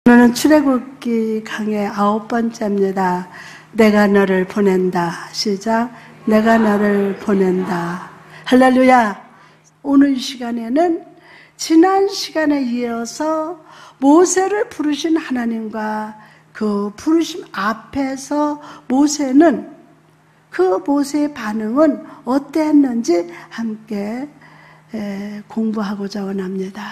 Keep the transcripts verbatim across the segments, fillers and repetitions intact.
오늘은 출애굽기 강의 아홉 번째입니다. 내가 너를 보낸다. 시작. 내가 너를 보낸다. 할렐루야. 오늘 이 시간에는 지난 시간에 이어서 모세를 부르신 하나님과 그 부르심 앞에서 모세는 그 모세의 반응은 어땠는지 함께 공부하고자 원합니다.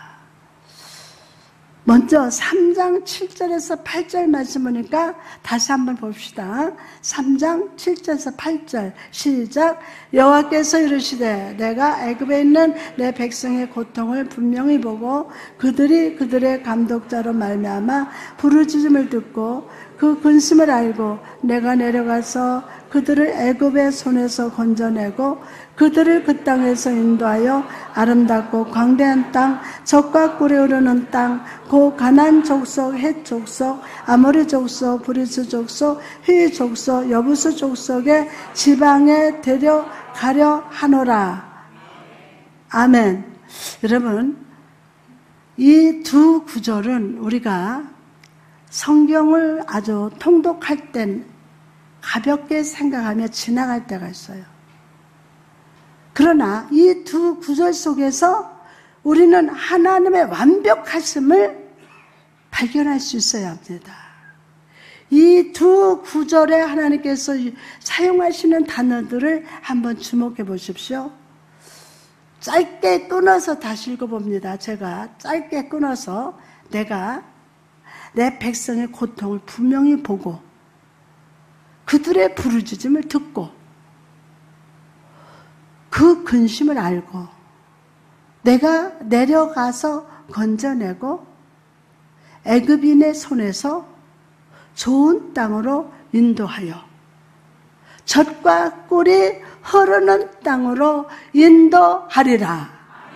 먼저 삼 장 칠 절에서 팔 절 말씀 보니까 다시 한번 봅시다. 삼 장 칠 절에서 팔 절 시작. 여호와께서 이르시되 내가 애굽에 있는 내 백성의 고통을 분명히 보고 그들이 그들의 감독자로 말미암아 부르짖음을 듣고 그 근심을 알고 내가 내려가서 그들을 애굽의 손에서 건져내고 그들을 그 땅에서 인도하여 아름답고 광대한 땅, 젖과 꿀이 흐르는 땅, 고 가나안 족속, 헷 족속, 아모리 족속, 브리스 족속, 휘 족속, 여부스 족속의 지방에 데려가려 하노라. 아멘. 여러분, 이 두 구절은 우리가 성경을 아주 통독할 땐 가볍게 생각하며 지나갈 때가 있어요. 그러나 이 두 구절 속에서 우리는 하나님의 완벽하심을 발견할 수 있어야 합니다. 이 두 구절에 하나님께서 사용하시는 단어들을 한번 주목해 보십시오. 짧게 끊어서 다시 읽어봅니다. 제가 짧게 끊어서 내가 내 백성의 고통을 분명히 보고 그들의 부르짖음을 듣고 그 근심을 알고 내가 내려가서 건져내고 애굽인의 손에서 좋은 땅으로 인도하여 젖과 꿀이 흐르는 땅으로 인도하리라.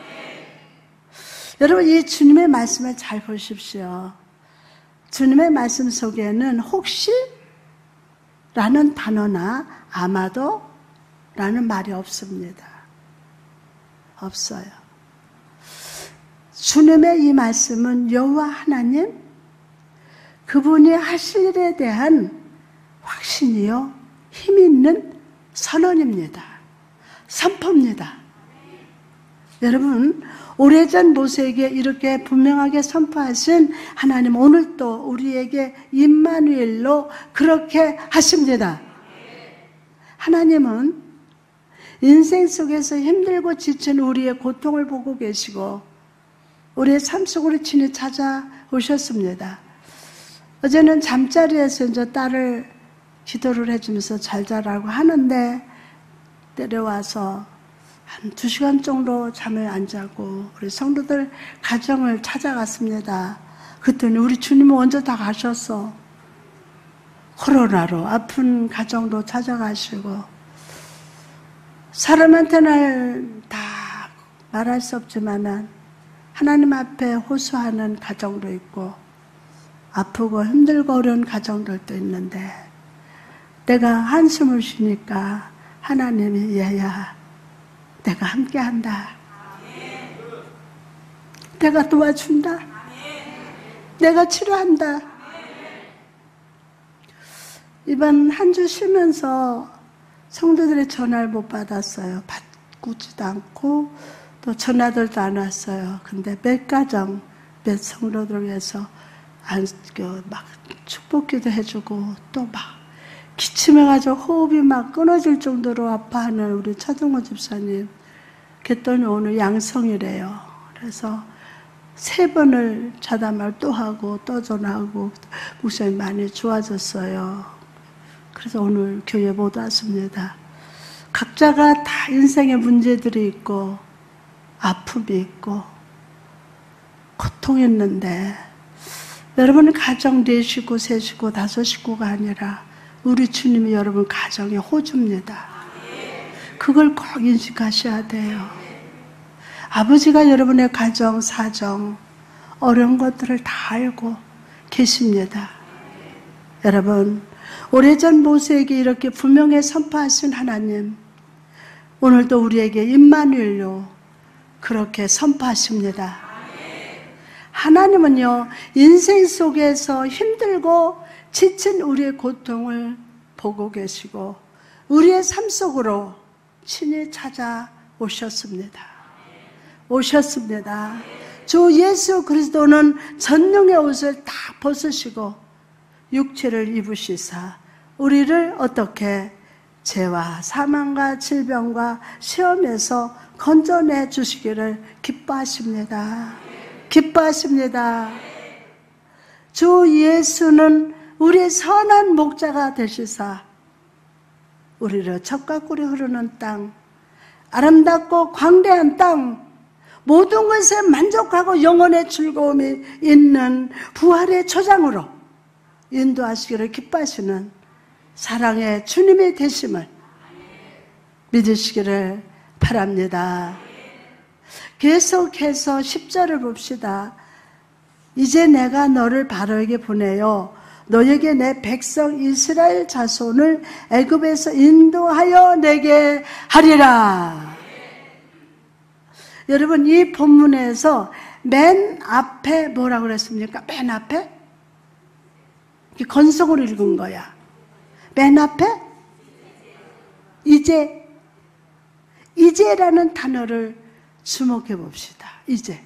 여러분, 이 주님의 말씀을 잘 보십시오. 주님의 말씀 속에는 혹시 라는 단어나 아마도 라는 말이 없습니다. 없어요. 주님의 이 말씀은 여호와 하나님 그분이 하실 일에 대한 확신이요 힘 있는 선언입니다. 선포입니다. 여러분, 오래전 모세에게 이렇게 분명하게 선포하신 하나님 오늘도 우리에게 임마누엘로 그렇게 하십니다. 하나님은 인생 속에서 힘들고 지친 우리의 고통을 보고 계시고 우리의 삶 속으로 친히 찾아오셨습니다. 어제는 잠자리에서 이제 딸을 기도를 해주면서 잘 자라고 하는데 내려와서 한 두 시간 정도 잠을 안 자고 우리 성도들 가정을 찾아갔습니다. 그랬더니 우리 주님은 언제 다 가셨어. 코로나로 아픈 가정도 찾아가시고 사람한테는 다 말할 수 없지만 하나님 앞에 호소하는 가정도 있고 아프고 힘들고 어려운 가정들도 있는데 내가 한숨을 쉬니까 하나님이 얘야 내가 함께한다. 내가 도와준다. 내가 치료한다. 이번 한 주 쉬면서 성도들의 전화를 못 받았어요. 받지도 않고 또 전화들도 안 왔어요. 근데 몇 가정, 몇 성도들을 위해서 막 축복기도 해주고 또 막 기침해가지고 호흡이 막 끊어질 정도로 아파하는 우리 차동호 집사님. 그랬더니 오늘 양성이래요. 그래서 세 번을 자담을 또 하고 또 전화하고 목사님 많이 좋아졌어요. 그래서 오늘 교회 못 왔습니다. 각자가 다 인생에 문제들이 있고 아픔이 있고 고통이 있는데 여러분 가정 네 식구, 세 식구, 다섯 식구가 아니라 우리 주님이 여러분 가정의 호주입니다. 그걸 꼭 인식하셔야 돼요. 아버지가 여러분의 가정, 사정, 어려운 것들을 다 알고 계십니다. 여러분, 오래전 모세에게 이렇게 분명히 선포하신 하나님, 오늘도 우리에게 임마누엘로 그렇게 선포하십니다. 하나님은요, 인생 속에서 힘들고 지친 우리의 고통을 보고 계시고 우리의 삶 속으로 친히 찾아오셨습니다. 오셨습니다. 주 예수 그리스도는 전능의 옷을 다 벗으시고 육체를 입으시사 우리를 어떻게 죄와 사망과 질병과 시험에서 건져내 주시기를 기뻐하십니다. 기뻐하십니다. 주 예수는 우리의 선한 목자가 되시사 우리를 젖과 꿀이 흐르는 땅, 아름답고 광대한 땅, 모든 것에 만족하고 영혼의 즐거움이 있는 부활의 초장으로 인도하시기를 기뻐하시는 사랑의 주님의 되심을 믿으시기를 바랍니다. 계속해서 십 절을 봅시다. 이제 내가 너를 바로에게 보내요. 너에게 내 백성 이스라엘 자손을 애굽에서 인도하여 내게 하리라. 여러분, 이 본문에서 맨 앞에 뭐라고 그랬습니까? 맨 앞에? 건성으로 읽은 거야. 맨 앞에? 이제. 이제라는 단어를 주목해 봅시다. 이제.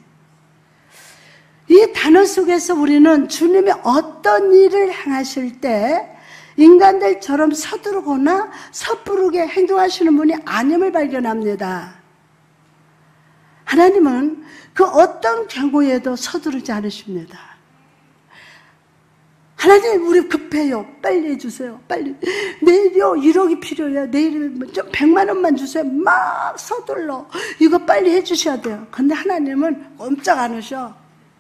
이 단어 속에서 우리는 주님이 어떤 일을 행하실 때 인간들처럼 서두르거나 섣부르게 행동하시는 분이 아님을 발견합니다. 하나님은 그 어떤 경우에도 서두르지 않으십니다. 하나님, 우리 급해요. 빨리 해주세요. 빨리. 내일요, 일억이 필요해요. 내일 좀 백만 원만 주세요. 막 서둘러. 이거 빨리 해주셔야 돼요. 근데 하나님은 꼼짝 않으셔.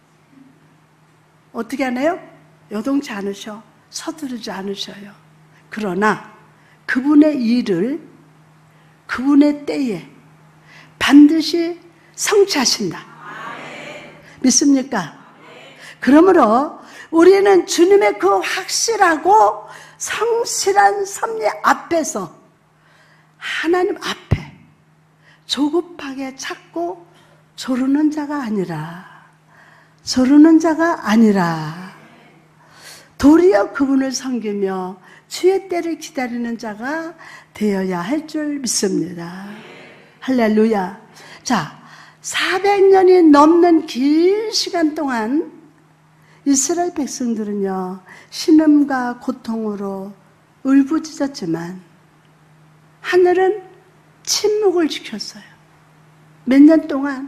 어떻게 하나요? 요동치 않으셔. 서두르지 않으셔요. 그러나 그분의 일을 그분의 때에 반드시 성취하신다. 믿습니까? 그러므로 우리는 주님의 그 확실하고 성실한 섭리 앞에서 하나님 앞에 조급하게 찾고 조르는 자가 아니라 조르는 자가 아니라 도리어 그분을 섬기며 주의 때를 기다리는 자가 되어야 할 줄 믿습니다. 할렐루야. 자, 사백 년이 넘는 긴 시간 동안 이스라엘 백성들은요, 신음과 고통으로 울부짖었지만 하늘은 침묵을 지켰어요. 몇 년 동안.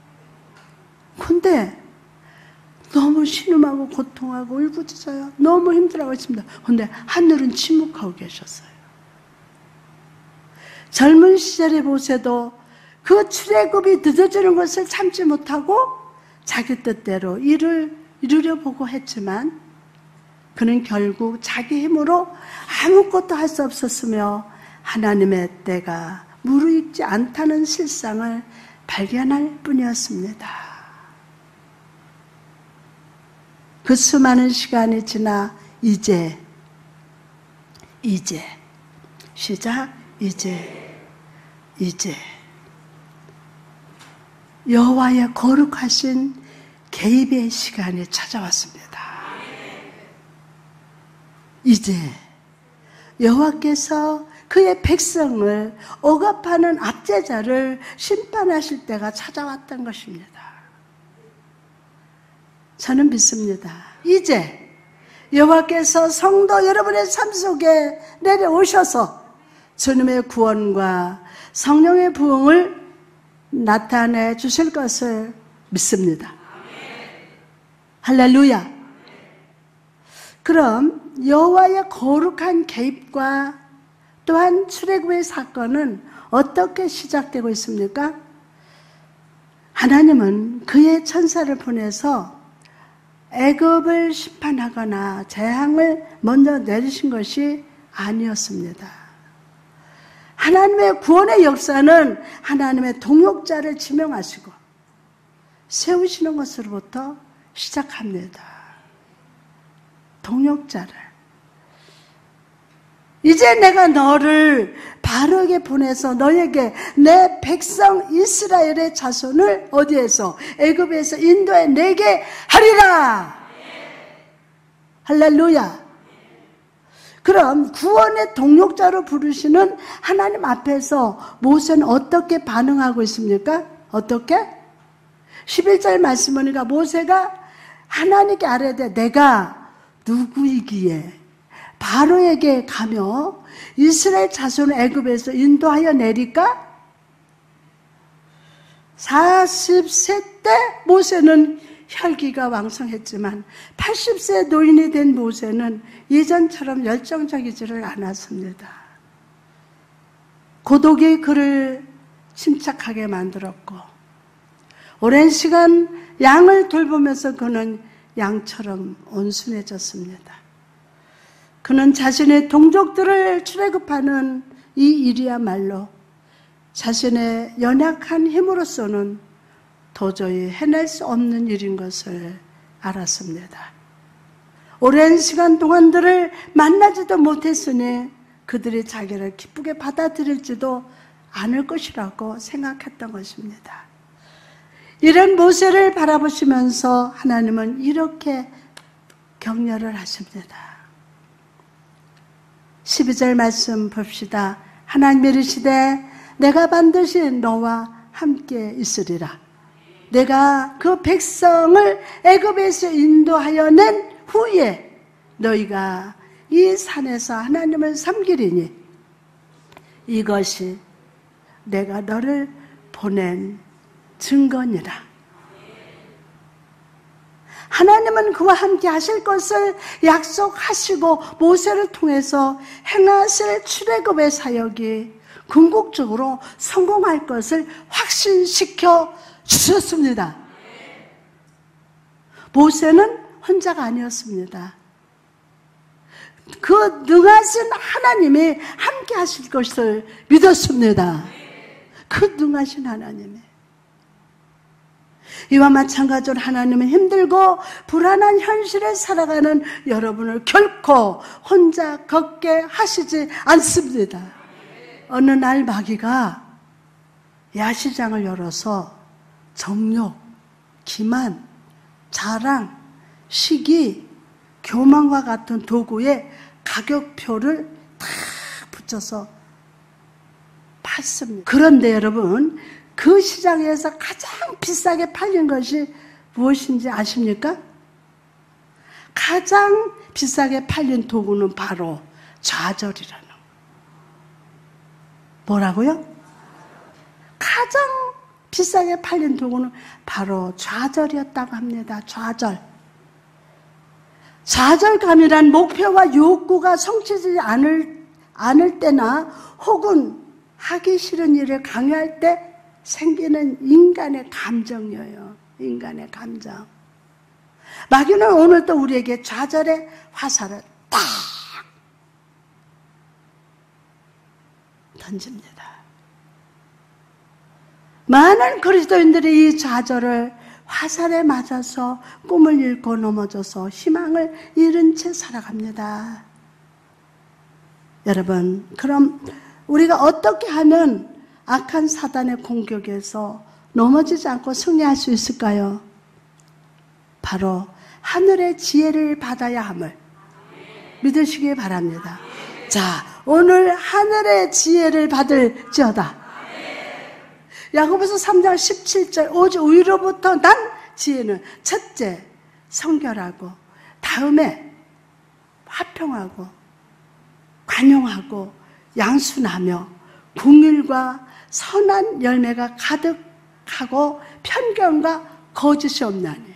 근데 너무 신음하고 고통하고 울부짖어요. 너무 힘들어하고 있습니다. 근데 하늘은 침묵하고 계셨어요. 젊은 시절의 모세도 그 출애굽이 늦어지는 것을 참지 못하고 자기 뜻대로 일을 이루려보고 했지만 그는 결국 자기 힘으로 아무것도 할 수 없었으며 하나님의 때가 무르익지 않다는 실상을 발견할 뿐이었습니다. 그 수많은 시간이 지나 이제 이제 시작 이제 이제 여호와의 거룩하신 개입의 시간이 찾아왔습니다. 이제 여호와께서 그의 백성을 억압하는 압제자를 심판하실 때가 찾아왔던 것입니다. 저는 믿습니다. 이제 여호와께서 성도 여러분의 삶 속에 내려오셔서 주님의 구원과 성령의 부흥을 나타내 주실 것을 믿습니다. 할렐루야. 그럼 여호와의 거룩한 개입과 또한 출애굽의 사건은 어떻게 시작되고 있습니까? 하나님은 그의 천사를 보내서 애굽을 심판하거나 재앙을 먼저 내리신 것이 아니었습니다. 하나님의 구원의 역사는 하나님의 동역자를 지명하시고 세우시는 것으로부터 시작합니다. 동역자를. 이제 내가 너를 바로에게 보내서 너에게 내 백성 이스라엘의 자손을 어디에서? 애굽에서 인도해 내게 하리라. 할렐루야. 그럼 구원의 동력자로 부르시는 하나님 앞에서 모세는 어떻게 반응하고 있습니까? 어떻게? 십일 절 말씀 보니까 모세가 하나님께 아뢰되 내가 누구이기에 바로에게 가며 이스라엘 자손을 애굽에서 인도하여 내릴까? 사십 세 때 모세는 혈기가 왕성했지만 팔십 세 노인이 된 모세는 예전처럼 열정적이지를 않았습니다. 고독이 그를 침착하게 만들었고 오랜 시간 양을 돌보면서 그는 양처럼 온순해졌습니다. 그는 자신의 동족들을 출애굽하는 이 일이야말로 자신의 연약한 힘으로서는 도저히 해낼 수 없는 일인 것을 알았습니다. 오랜 시간 동안들을 만나지도 못했으니 그들이 자기를 기쁘게 받아들일지도 않을 것이라고 생각했던 것입니다. 이런 모세를 바라보시면서 하나님은 이렇게 격려를 하십니다. 십이 절 말씀 봅시다. 하나님이 이르시되 내가 반드시 너와 함께 있으리라. 내가 그 백성을 애굽에서 인도하여 낸 후에 너희가 이 산에서 하나님을 섬기리니 이것이 내가 너를 보낸 증거니라. 하나님은 그와 함께 하실 것을 약속하시고 모세를 통해서 행하실 출애굽의 사역이 궁극적으로 성공할 것을 확신시켜 주셨습니다. 모세는 혼자가 아니었습니다. 그 능하신 하나님이 함께 하실 것을 믿었습니다. 그 능하신 하나님이. 이와 마찬가지로 하나님은 힘들고 불안한 현실에 살아가는 여러분을 결코 혼자 걷게 하시지 않습니다. 어느 날 마귀가 야시장을 열어서 정욕, 기만, 자랑, 시기, 교만과 같은 도구에 가격표를 다 붙여서 팔습니다. 그런데 여러분, 그 시장에서 가장 비싸게 팔린 것이 무엇인지 아십니까? 가장 비싸게 팔린 도구는 바로 좌절이라는 거. 뭐라고요? 가장 비싸게 팔린 도구는 바로 좌절이었다고 합니다. 좌절. 좌절감이란 목표와 욕구가 성취되지 않을, 않을 때나 혹은 하기 싫은 일을 강요할 때 생기는 인간의 감정이에요. 인간의 감정. 마귀는 오늘도 우리에게 좌절의 화살을 딱 던집니다. 많은 그리스도인들이 이 좌절을 화살에 맞아서 꿈을 잃고 넘어져서 희망을 잃은 채 살아갑니다. 여러분, 그럼 우리가 어떻게 하면 악한 사단의 공격에서 넘어지지 않고 승리할 수 있을까요? 바로 하늘의 지혜를 받아야 함을 믿으시기 바랍니다. 자, 오늘 하늘의 지혜를 받을지어다. 야고보서 삼 장 십칠 절 오직 위로부터 난 지혜는 첫째 성결하고 다음에 화평하고 관용하고 양순하며 긍휼과 선한 열매가 가득하고 편견과 거짓이 없나니.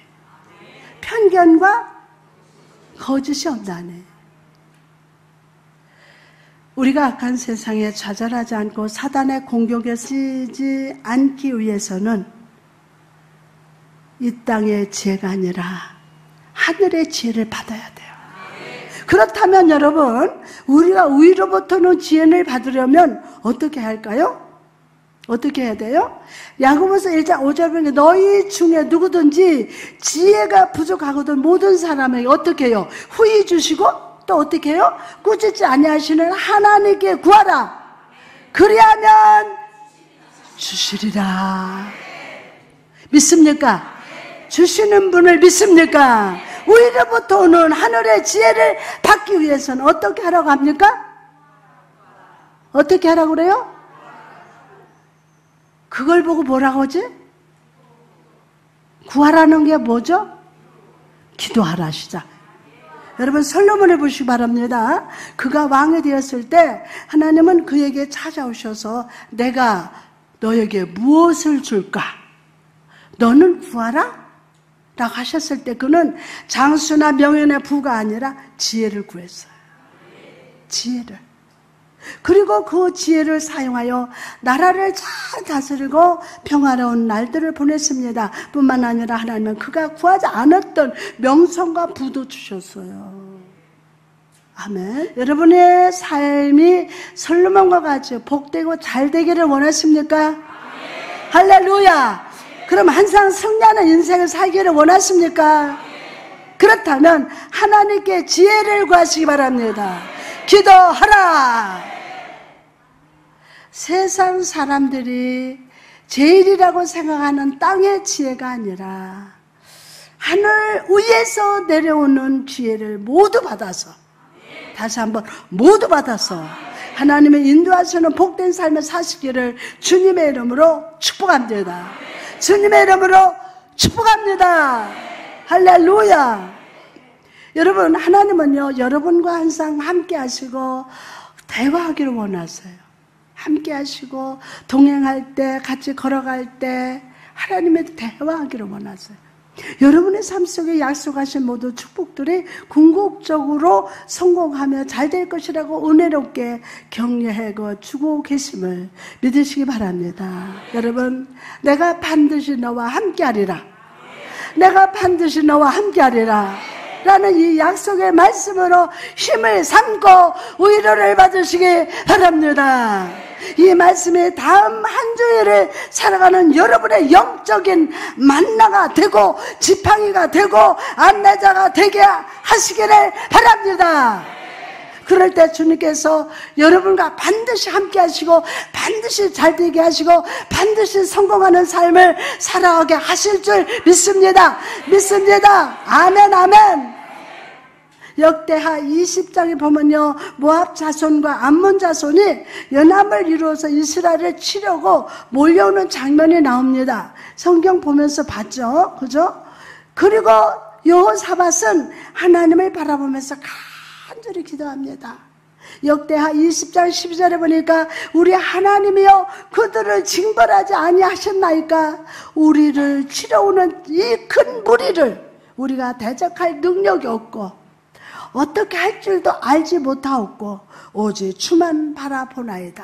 편견과 거짓이 없나니. 우리가 악한 세상에 좌절하지 않고 사단의 공격에 쓰지 않기 위해서는 이 땅의 지혜가 아니라 하늘의 지혜를 받아야 돼요. 그렇다면 여러분, 우리가 위로부터는 지혜를 받으려면 어떻게 할까요? 어떻게 해야 돼요? 야고보서 일 장 오 절 보니까 너희 중에 누구든지 지혜가 부족하거든 모든 사람에게 어떻게 해요? 후히 주시고 또 어떻게 해요? 꾸짖지 아니하시는 하나님께 구하라. 그리하면 주시리라. 믿습니까? 주시는 분을 믿습니까? 위로부터 오는 하늘의 지혜를 받기 위해서는 어떻게 하라고 합니까? 어떻게 하라고 그래요? 그걸 보고 뭐라고 하지? 구하라는 게 뭐죠? 기도하라 시작. 여러분 솔로몬을 보시기 바랍니다. 그가 왕이 되었을 때 하나님은 그에게 찾아오셔서 내가 너에게 무엇을 줄까? 너는 구하라? 라고 하셨을 때 그는 장수나 명예나 부가 아니라 지혜를 구했어요. 지혜를. 그리고 그 지혜를 사용하여 나라를 잘 다스리고 평화로운 날들을 보냈습니다. 뿐만 아니라 하나님은 그가 구하지 않았던 명성과 부도 주셨어요. 아멘. 여러분의 삶이 솔로몬과 같이 복되고 잘 되기를 원하십니까? 아멘. 할렐루야. 그럼 항상 승리하는 인생을 살기를 원하십니까? 아멘. 그렇다면 하나님께 지혜를 구하시기 바랍니다. 기도하라. 세상 사람들이 제일이라고 생각하는 땅의 지혜가 아니라 하늘 위에서 내려오는 지혜를 모두 받아서, 다시 한번 모두 받아서 하나님의 인도하시는 복된 삶을 사시기를 주님의 이름으로 축복합니다. 주님의 이름으로 축복합니다. 할렐루야. 여러분, 하나님은요 여러분과 항상 함께 하시고 대화하기를 원하세요. 함께 하시고 동행할 때, 같이 걸어갈 때 하나님의 대화하기를 원하세요. 여러분의 삶 속에 약속하신 모든 축복들이 궁극적으로 성공하며 잘 될 것이라고 은혜롭게 격려해 주고 계심을 믿으시기 바랍니다. 여러분, 내가 반드시 너와 함께하리라. 내가 반드시 너와 함께하리라. 라는 이 약속의 말씀으로 힘을 삼고 위로를 받으시기 바랍니다. 이 말씀이 다음 한 주일을 살아가는 여러분의 영적인 만나가 되고 지팡이가 되고 안내자가 되게 하시기를 바랍니다. 그럴 때 주님께서 여러분과 반드시 함께 하시고 반드시 잘 되게 하시고 반드시 성공하는 삶을 살아가게 하실 줄 믿습니다. 믿습니다. 아멘 아멘. 역대하 이십 장에 보면요 모압 자손과 암몬 자손이 연합을 이루어서 이스라엘을 치려고 몰려오는 장면이 나옵니다. 성경 보면서 봤죠? 그죠? 그리고 여호사밧은 하나님을 바라보면서 간절히 기도합니다. 역대하 이십 장 십이 절에 보니까 우리 하나님이여 그들을 징벌하지 아니하셨나이까? 우리를 치러오는 이 큰 무리를 우리가 대적할 능력이 없고 어떻게 할 줄도 알지 못하옵고 오직 주만 바라보나이다.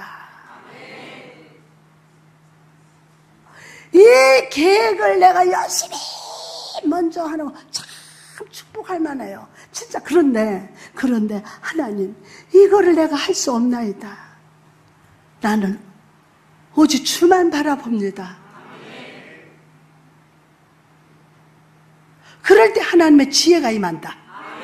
이 계획을 내가 열심히 먼저 하는 거 참 축복할 만해요. 진짜 그런데 그런데 하나님 이거를 내가 할 수 없나이다. 나는 오직 주만 바라봅니다. 그럴 때 하나님의 지혜가 임한다.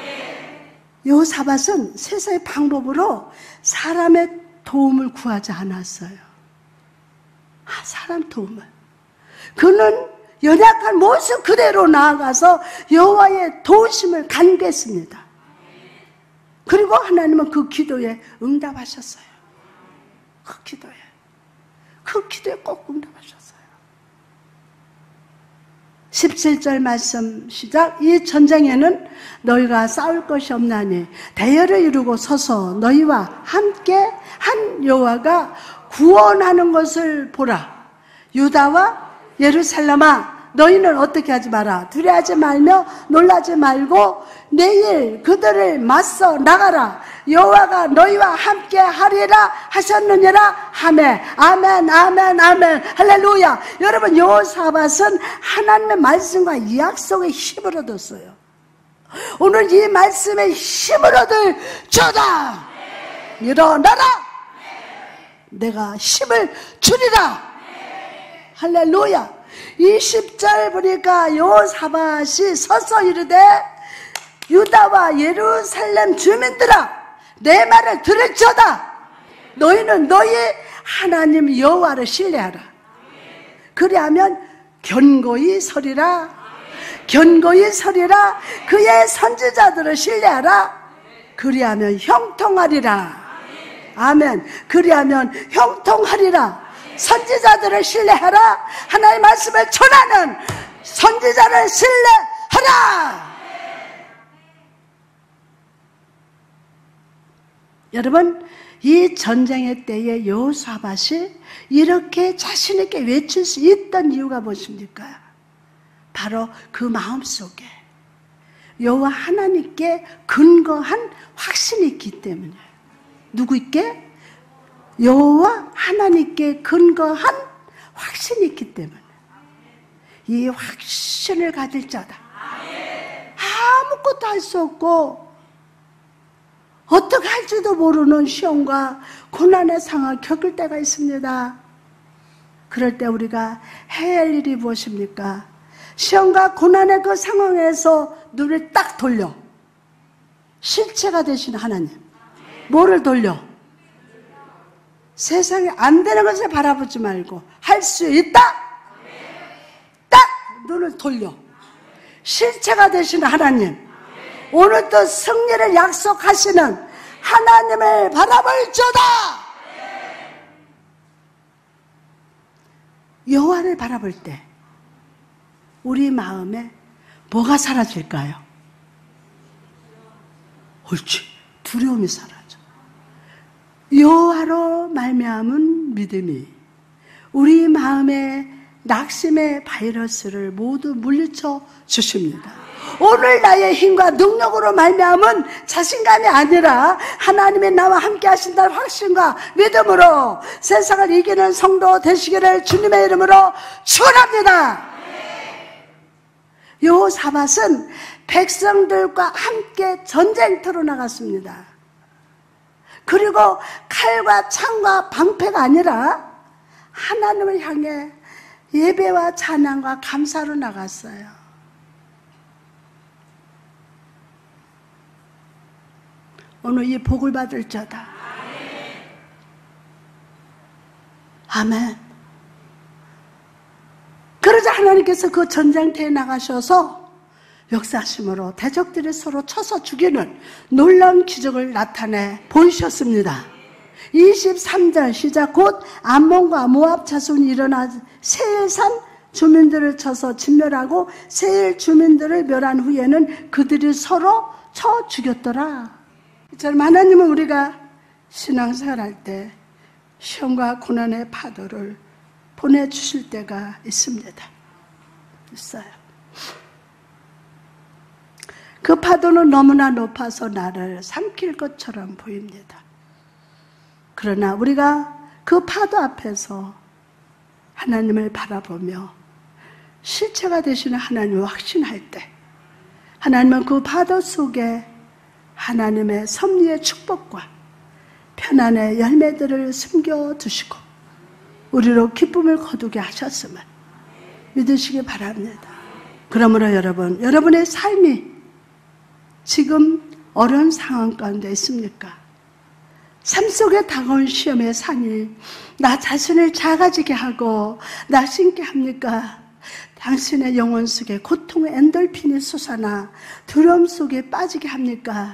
여호사밧은 세상의 방법으로 사람의 도움을 구하지 않았어요. 아, 사람 도움을. 그는 연약한 모습 그대로 나아가서 여호와의 도우심을 간구했습니다. 그리고 하나님은 그 기도에 응답하셨어요. 그 기도에. 그 기도에 꼭 응답하셨어요. 십칠 절 말씀 시작. 이 전쟁에는 너희가 싸울 것이 없나니 대열을 이루고 서서 너희와 함께 한 여호와가 구원하는 것을 보라. 유다와 예루살렘아 너희는 어떻게 하지 마라. 두려워하지 말며 놀라지 말고 내일 그들을 맞서 나가라. 여호와가 너희와 함께 하리라 하셨느니라 하매. 아멘 아멘 아멘 할렐루야. 여러분, 여호사밧은 하나님의 말씀과 이 약속에 힘을 얻었어요. 오늘 이 말씀에 힘을 얻을 저다. 일어나라. 내가 힘을 주리라. 할렐루야. 이십 절 보니까 여호사밧이 서서 이르되 유다와 예루살렘 주민들아 내 말을 들을지어다. 너희는 너희 하나님 여호와를 신뢰하라. 그리하면 견고히 서리라. 견고히 서리라. 그의 선지자들을 신뢰하라. 그리하면 형통하리라. 아멘. 그리하면 형통하리라. 선지자들을 신뢰하라. 하나님의 말씀을 전하는 선지자를 신뢰하라. 여러분, 이 전쟁의 때에 여호사밧이 이렇게 자신 있게 외칠 수 있던 이유가 무엇입니까? 바로 그 마음속에 여호와 하나님께 근거한 확신이 있기 때문이에요. 누구 있게? 여호와 하나님께 근거한 확신이 있기 때문에. 이 확신을 가질 자다. 아무것도 할 수 없고 어떻게 할지도 모르는 시험과 고난의 상황을 겪을 때가 있습니다. 그럴 때 우리가 해야 할 일이 무엇입니까? 시험과 고난의 그 상황에서 눈을 딱 돌려. 실체가 되신 하나님. 뭐를 돌려? 세상에 안 되는 것을 바라보지 말고 할 수 있다? 딱 눈을 돌려. 실체가 되신 하나님. 오늘도 승리를 약속하시는 하나님을 바라볼지어다. 여호와를 바라볼 때 우리 마음에 뭐가 사라질까요? 옳지. 두려움이 사라져. 여호와로 말미암은 믿음이 우리 마음의 낙심의 바이러스를 모두 물리쳐 주십니다. 오늘 나의 힘과 능력으로 말미암은 자신감이 아니라 하나님의 나와 함께 하신다는 확신과 믿음으로 세상을 이기는 성도 되시기를 주님의 이름으로 축원합니다. 여호사밧은 백성들과 함께 전쟁터로 나갔습니다. 그리고 칼과 창과 방패가 아니라 하나님을 향해 예배와 찬양과 감사로 나갔어요. 오늘 이 복을 받을 자다. 아멘. 그러자 하나님께서 그 전쟁터에 나가셔서 역사하심으로 대적들이 서로 쳐서 죽이는 놀라운 기적을 나타내 보이셨습니다. 이십삼 절 시작. 곧 암몬과 모압 자손이 일어나 세일산 주민들을 쳐서 진멸하고 세일 주민들을 멸한 후에는 그들이 서로 쳐 죽였더라. 이처럼 하나님은 우리가 신앙생활할 때 시험과 고난의 파도를 보내주실 때가 있습니다. 있어요. 그 파도는 너무나 높아서 나를 삼킬 것처럼 보입니다. 그러나 우리가 그 파도 앞에서 하나님을 바라보며 실체가 되시는 하나님을 확신할 때 하나님은 그 파도 속에 하나님의 섭리의 축복과 편안의 열매들을 숨겨두시고 우리로 기쁨을 거두게 하셨음을 믿으시기 바랍니다. 그러므로 여러분, 여러분의 삶이 지금 어려운 상황 가운데 있습니까? 삶 속에 다가온 시험의 산이 나 자신을 작아지게 하고 낙심케 합니까? 당신의 영혼 속에 고통의 엔돌핀이 솟아나 두려움 속에 빠지게 합니까?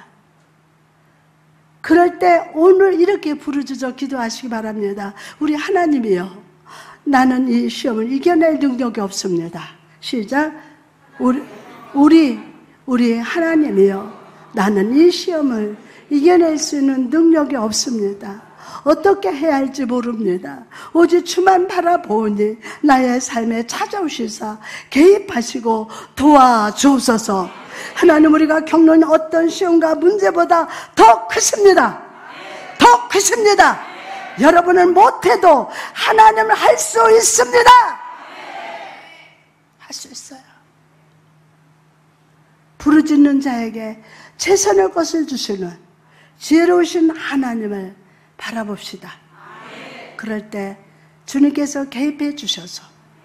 그럴 때 오늘 이렇게 부르짖어 기도하시기 바랍니다. 우리 하나님이요, 나는 이 시험을 이겨낼 능력이 없습니다. 시작. 우리 우리 우리 하나님이요, 나는 이 시험을 이겨낼 수 있는 능력이 없습니다. 어떻게 해야 할지 모릅니다. 오직 주만 바라보니 나의 삶에 찾아오시사 개입하시고 도와주옵소서. 하나님, 우리가 겪는 어떤 시험과 문제보다 더 크십니다. 더 크십니다. 여러분은 못해도 하나님은 할 수 있습니다. 할 수 있어요. 부르짖는 자에게 최선의 것을 주시는 지혜로우신 하나님을 바라봅시다. 그럴 때 주님께서 개입해 주셔서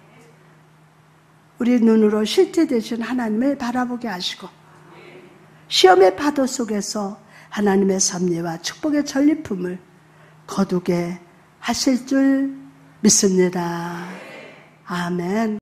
우리 눈으로 실제 되신 하나님을 바라보게 하시고 시험의 파도 속에서 하나님의 섭리와 축복의 전리품을 거두게 하실 줄 믿습니다. 아멘.